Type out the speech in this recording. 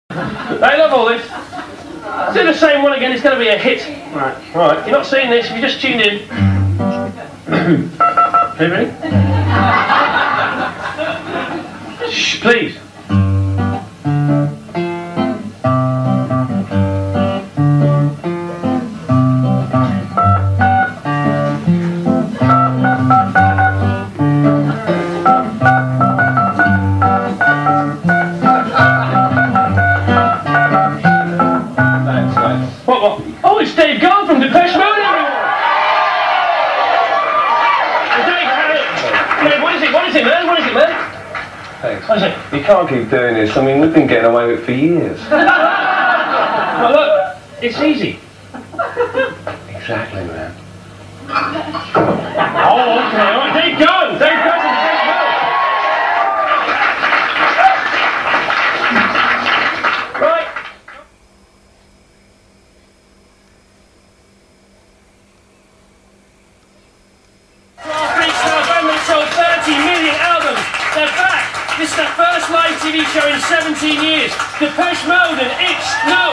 They love all this. Do the same one again, it's going to be a hit. Right. You're not seeing this, if you just tuned in. Okay, ready? Shh, please. What? Oh, it's Dave Garn from T.F.I, everyone! Dave, what is it, man? Thanks. What is it? You can't keep doing this. I mean, we've been getting away with it for years. Well, look, it's easy. Exactly, man. Oh, okay, all right, Dave Garn from T.F.I. Right. Sold 30 million albums. They're back. This is their first live TV show in 17 years. T.F.I, and it's no